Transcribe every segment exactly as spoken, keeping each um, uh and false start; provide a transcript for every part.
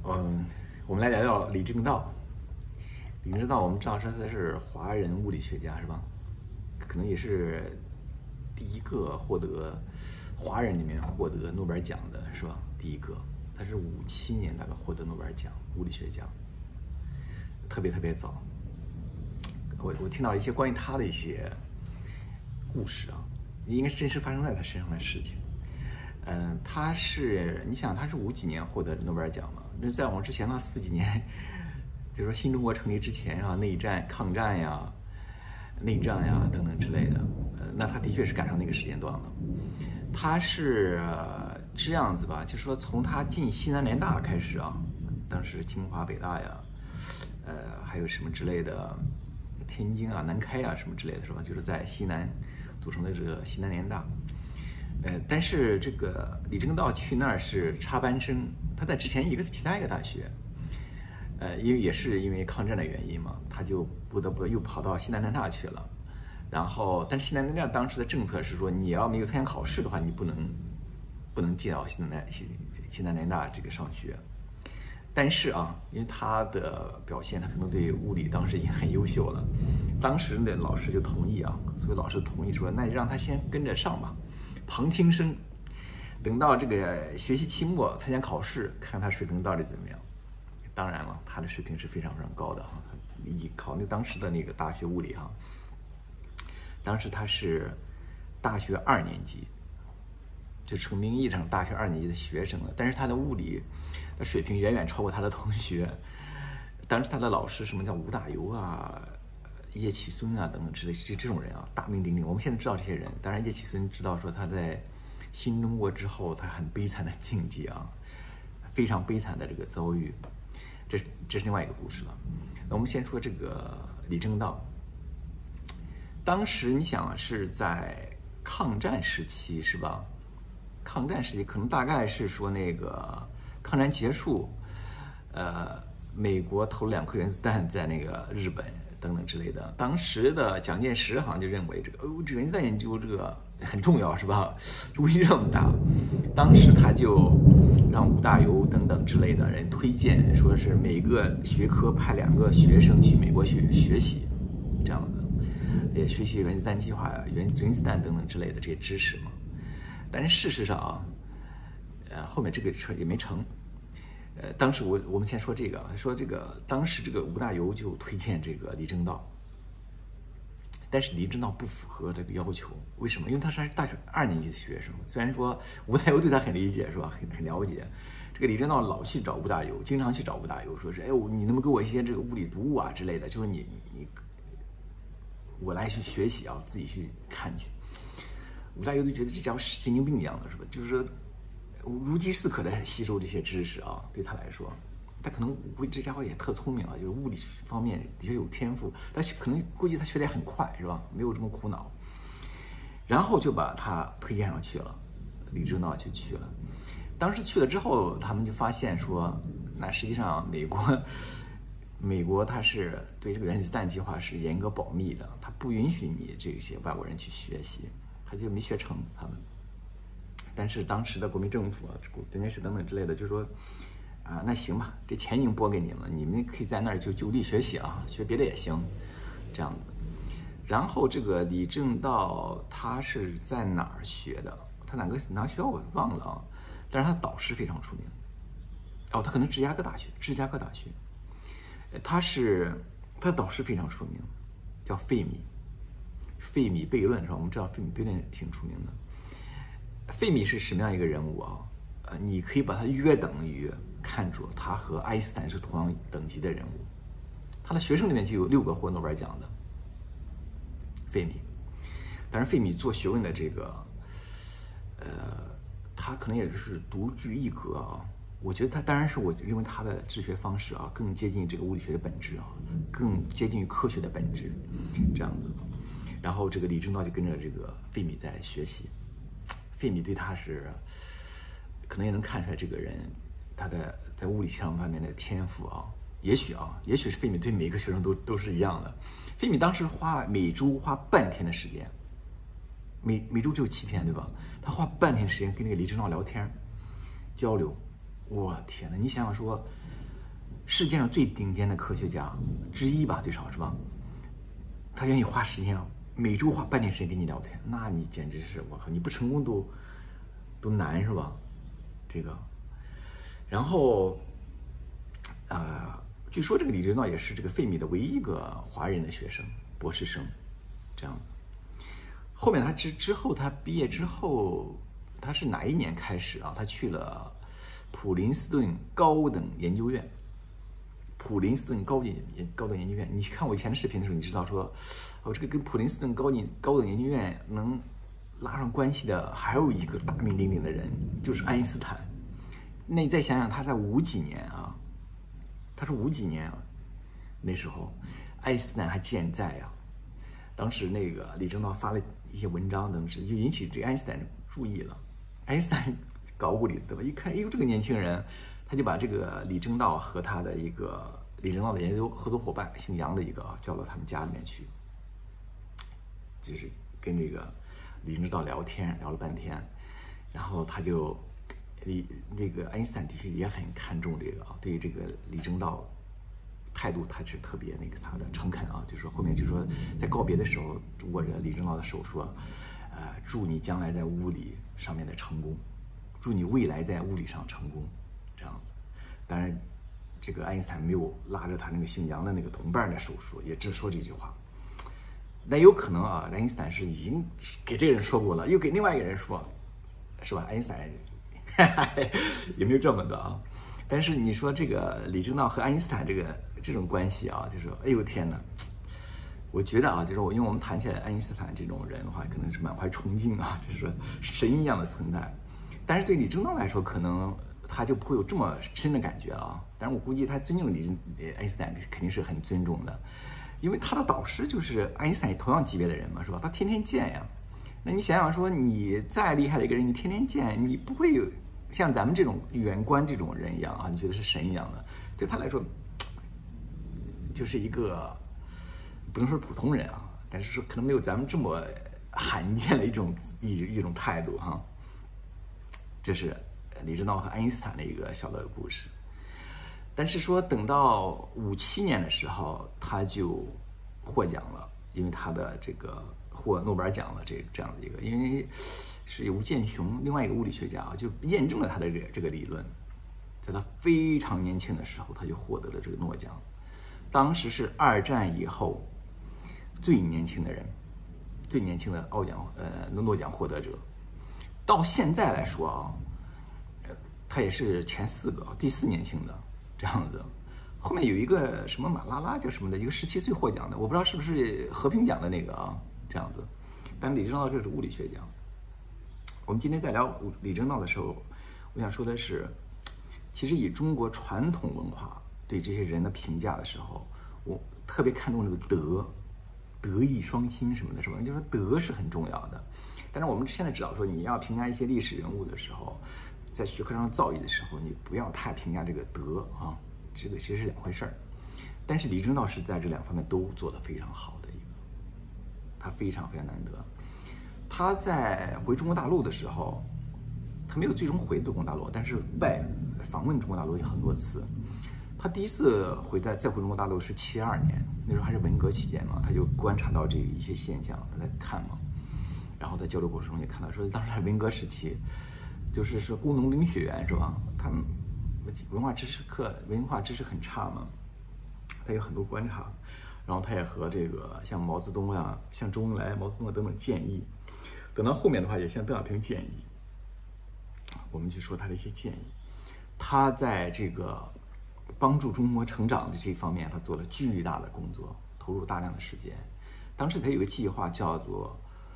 嗯，我们来聊聊李政道。李政道，我们知道说他是华人物理学家，是吧？可能也是第一个获得华人里面获得诺贝尔奖的，是吧？第一个，他是五七年大概获得诺贝尔奖，物理学奖，特别特别早。我我听到一些关于他的一些故事啊，应该是真实发生在他身上的事情。嗯，他是你想他是五几年获得诺贝尔奖嘛？那在往之前的四几年，就是说新中国成立之前啊，内战、抗战呀、内战呀等等之类的，呃，那他的确是赶上那个时间段了。他是、呃、这样子吧，就是说从他进西南联大开始啊，当时清华、北大呀，呃，还有什么之类的，天津啊、南开啊什么之类的，是吧？就是在西南组成的这个西南联大。呃，但是这个李政道去那儿是插班生，他在之前一个其他一个大学，呃，因为也是因为抗战的原因嘛，他就不得不又跑到西南联大去了。然后，但是西南联大当时的政策是说，你要没有参加考试的话，你不能不能进到西南西西南联大这个上学。但是啊，因为他的表现，他可能对物理当时已经很优秀了，当时的老师就同意啊，所以老师同意说，那就让他先跟着上吧。旁听生，等到这个学习期末参加考试，看他水平到底怎么样。当然了，他的水平是非常非常高的哈。以考虑当时的那个大学物理哈，当时他是大学二年级，就成名义上大学二年级的学生了。但是他的物理的水平远远超过他的同学。当时他的老师什么叫吴大猷啊、叶企孙啊等等之类这这种人啊，大名鼎鼎。我们现在知道这些人，当然叶企孙知道说他在新中国之后他很悲惨的境界啊，非常悲惨的这个遭遇，这这是另外一个故事了。那我们先说这个李政道，当时你想是在抗战时期是吧？抗战时期可能大概是说那个抗战结束，呃，美国投了两颗原子弹在那个日本。等等之类的，当时的蒋介石好像就认为这个哦，这原子弹研究这个很重要，是吧？威力这么大，当时他就让吴大猷等等之类的人推荐，说是每个学科派两个学生去美国去学习，这样子，也学习原子弹计划、原原子弹等等之类的这些知识嘛。但是事实上啊，呃，后面这个车也没成。呃，当时我我们先说这个，说这个当时这个吴大猷就推荐这个李政道，但是李政道不符合这个要求，为什么？因为他是大学二年级的学生，虽然说吴大猷对他很理解，是吧？很很了解，这个李政道老去找吴大猷，经常去找吴大猷，说是哎，你能不能给我一些这个物理读物啊之类的，就是你你我来去学习啊，自己去看去。吴大猷就觉得这家伙神经病一样的，是吧？就是说。如饥似渴的吸收这些知识啊，对他来说，他可能估计这家伙也特聪明啊，就是物理方面的确有天赋，但是可能估计他学得也很快，是吧？没有这么苦恼，然后就把他推荐上去了，李政道就去了。当时去了之后，他们就发现说，那实际上美国，美国它是对这个原子弹计划是严格保密的，它不允许你这些外国人去学习，他就没学成他们。但是当时的国民政府啊、蒋介石等等之类的，就说啊，那行吧，这钱已经拨给你了，你们可以在那儿就就地学习啊，学别的也行，这样子。然后这个李政道他是在哪儿学的？他哪个哪个学校我忘了啊，但是他导师非常出名。哦，他可能芝加哥大学，芝加哥大学，他是他的导师非常出名，叫费米，费米悖论是吧？我们知道费米悖论挺出名的。费米是什么样一个人物啊？呃，你可以把他约等于看作他和爱因斯坦是同样等级的人物。他的学生里面就有六个获诺贝尔奖的费米，但是费米做学问的这个，呃，他可能也是独具一格啊。我觉得他当然是我认为他的治学方式啊，更接近这个物理学的本质啊，更接近于科学的本质，这样子。然后这个李政道就跟着这个费米在学习。费米对他是，可能也能看出来这个人他的在物理上方面的天赋啊，也许啊，也许是费米对每个学生都都是一样的。费米当时花每周花半天的时间，每每周只有七天，对吧？他花半天时间跟那个李政道聊天交流。我天哪！你想想说， 世界上最顶尖的科学家之一吧，最少是吧？他愿意花时间，每周花半天时间跟你聊天，那你简直是我靠，你不成功都都难是吧？这个，然后，呃，据说这个李政道也是这个费米的唯一一个华人的学生，博士生，这样子。后面他之之后，他毕业之后，他是哪一年开始啊？他去了普林斯顿高等研究院。普林斯顿高等高等研究院，你看我以前的视频的时候，你知道说，哦，这个跟普林斯顿高等高等研究院能拉上关系的，还有一个大名鼎鼎的人，就是爱因斯坦。那你再想想，他在五几年啊，他是五几年啊，那时候爱因斯坦还健在啊。当时那个李政道发了一些文章，等是就引起这个爱因斯坦注意了。爱因斯坦搞物理对吧？一看，哎呦，这个年轻人。他就把这个李政道和他的一个李政道的研究合作伙伴姓杨的一个叫到他们家里面去，就是跟这个李政道聊天，聊了半天，然后他就李这个爱因斯坦的确也很看重这个啊，对于这个李政道态度他是特别那个啥的诚恳啊，就是后面就说在告别的时候握着李政道的手说，呃，祝你将来在物理上面的成功，祝你未来在物理上成功。这样，当然，这个爱因斯坦没有拉着他那个姓杨的那个同伴的手说，也只说这句话。那有可能啊，爱因斯坦是已经给这个人说过了，又给另外一个人说，是吧？爱因斯坦也没有这么的啊。但是你说这个李政道和爱因斯坦这个这种关系啊，就是哎呦天哪！我觉得啊，就是我因为我们谈起来爱因斯坦这种人的话，可能是满怀崇敬啊，就是说神一样的存在。但是对李政道来说，可能。他就不会有这么深的感觉啊，但是我估计他尊敬李爱因斯坦肯定是很尊重的，因为他的导师就是爱因斯坦同样级别的人嘛，是吧？他天天见呀，那你想想说，你再厉害的一个人，你天天见，你不会有像咱们这种远观这种人一样啊，你觉得是神一样的，对他来说就是一个不能说普通人啊，但是说可能没有咱们这么罕见的一种一一种态度哈，这是。李政道和爱因斯坦的一个小的故事，但是说等到五七年的时候，他就获奖了，因为他的这个获诺贝尔奖了，这这样的一个，因为是吴健雄另外一个物理学家啊，就验证了他的这个这个理论，在他非常年轻的时候，他就获得了这个诺奖，当时是二战以后最年轻的人，最年轻的奥奖呃诺奖获得者，到现在来说啊。他也是前四个，第四年轻的这样子。后面有一个什么马拉拉叫什么的，一个十七岁获奖的，我不知道是不是和平奖的那个啊，这样子。但李政道这是物理学奖。我们今天在聊李政道的时候，我想说的是，其实以中国传统文化对这些人的评价的时候，我特别看重这个德，德艺双馨什么的，是吧？就说德是很重要的。但是我们现在知道说，你要评价一些历史人物的时候，在学科上造诣的时候，你不要太评价这个德啊，这个其实是两回事儿。但是李政道是在这两方面都做得非常好的一个，他非常非常难得。他在回中国大陆的时候，他没有最终回中国大陆，但是外访问中国大陆有很多次。他第一次回在再回中国大陆是七二年，那时候还是文革期间嘛，他就观察到这一些现象，他在看嘛，然后在交流过程中也看到说，当时还文革时期。就是说工农兵学员是吧？他们文化知识课文化知识很差嘛，他有很多观察，然后他也和这个像毛泽东啊、像周恩来、毛泽东等等建议。等到后面的话，也向邓小平建议。我们去说他的一些建议，他在这个帮助中国成长的这方面，他做了巨大的工作，投入大量的时间。当时他有个计划叫做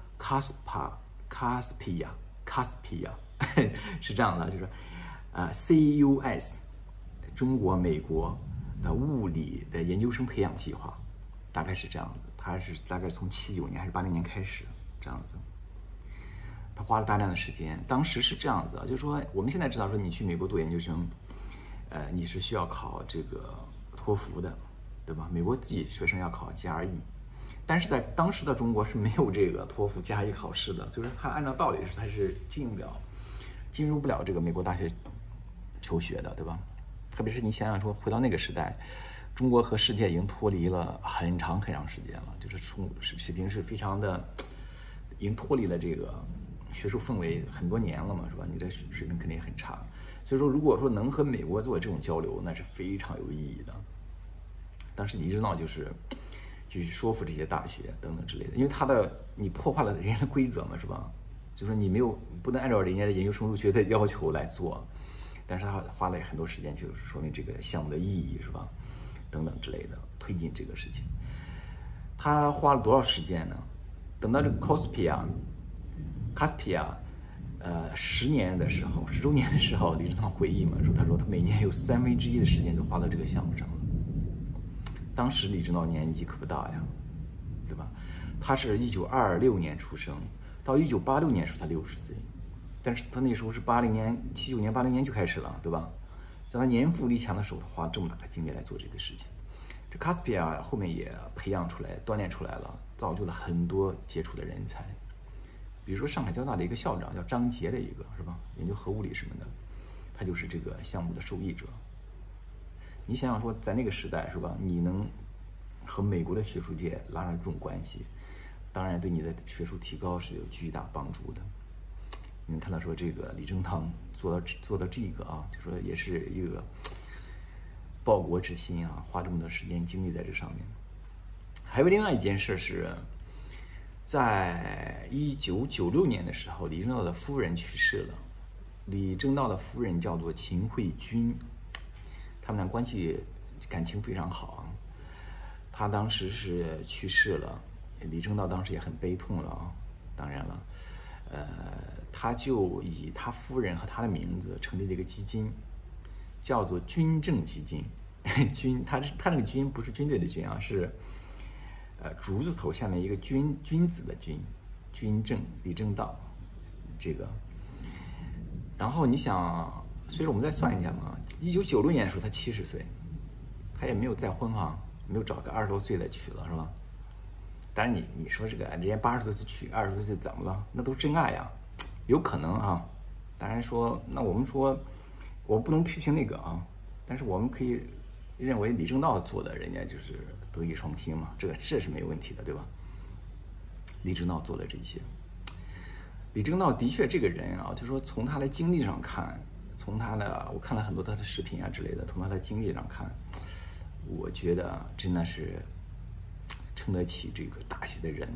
CASPA CASPIA CASPIA。是这样的，就是，呃 ，C U S， 中国美国的物理的研究生培养计划，大概是这样的。他是大概从七九年还是八零年开始这样子，他花了大量的时间。当时是这样子，就是说我们现在知道说你去美国读研究生，呃，你是需要考这个托福的，对吧？美国自己学生要考 G R E。但是在当时的中国是没有这个托福 G R E 考试的，就是他按照道理是他是进不了。进入不了这个美国大学求学的，对吧？ 特别是你想想说，回到那个时代，中国和世界已经脱离了很长很长时间了，就是从水平是非常的，已经脱离了这个学术氛围很多年了嘛，是吧？你的水平肯定很差。所以说，如果说能和美国做这种交流，那是非常有意义的。当时李政道就是就去说服这些大学等等之类的，因为他的你破坏了人家的规则嘛，是吧？就说你没有不能按照人家的研究生入学的要求来做，但是他花了很多时间，就是说明这个项目的意义，是吧？等等之类的，推进这个事情。他花了多少时间呢？等到这个 Caspia，Caspia， 呃，十年的时候，十周年的时候，李政道回忆嘛，说他说他每年有三分之一的时间都花到这个项目上了。当时李政道年纪可不大呀，对吧？他是一九二六年出生，到一九八六年时候他六十岁，但是他那时候是八零年、七九年、八零年就开始了，对吧？在他年富力强的时候，他花这么大的精力来做这个事情。这 Caspia 后面也培养出来、锻炼出来了，造就了很多杰出的人才。比如说上海交大的一个校长叫张杰的一个，是吧？研究核物理什么的，他就是这个项目的受益者。你想想说，在那个时代，是吧？你能和美国的学术界拉上这种关系，当然对你的学术提高是有巨大帮助的。你能看到说，这个李政道做到做到这个啊，就说也是一个报国之心啊，花这么多时间精力在这上面。还有另外一件事是，在一九九六年的时候，李政道的夫人去世了。李政道的夫人叫做秦慧君。他们俩关系感情非常好啊，他当时是去世了，李政道当时也很悲痛了啊。当然了，呃，他就以他夫人和他的名字成立了一个基金，叫做军政基金。军，他他那个军不是军队的军啊，是呃竹字头下面一个君君子的君，军政李政道这个。然后你想。所以说我们再算一下嘛，一九九六年的时候他七十岁，他也没有再婚啊，没有找个二十多岁的娶了，是吧？当然你你说这个人家八十多岁娶二十多岁怎么了？那都是真爱呀，有可能啊。当然说，那我们说我不能批评那个啊，但是我们可以认为李政道做的，人家就是德艺双馨嘛，这个这是没有问题的，对吧？李政道做的这些，李政道的确这个人啊，就说从他的经历上看。从他的，我看了很多他的视频啊之类的，从他的经历上看，我觉得真的是撑得起这个大戏的人。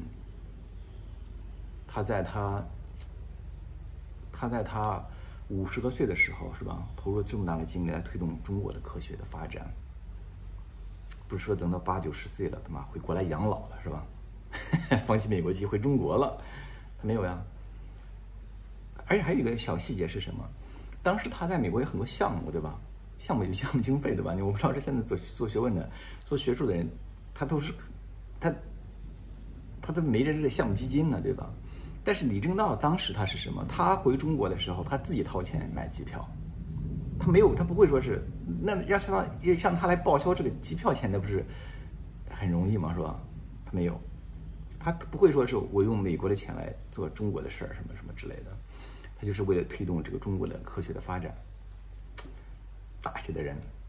他在他，他在他五十多岁的时候，是吧？投入这么大的精力来推动中国的科学的发展，不是说等到八九十岁了，他妈回国来养老了，是吧？放弃美国籍回中国了，他没有呀。而且还有一个小细节是什么？当时他在美国有很多项目，对吧？项目有项目经费，对吧？我不知道这现在做做学问的、做学术的人，他都是他他都没着这个项目基金呢，对吧？但是李政道当时他是什么？他回中国的时候，他自己掏钱买机票，他没有，他不会说是那要是他要向他来报销这个机票钱，那不是很容易吗？是吧？他没有，他不会说是我用美国的钱来做中国的事儿，什么什么之类的。他就是为了推动这个中国的科学的发展，大写的人。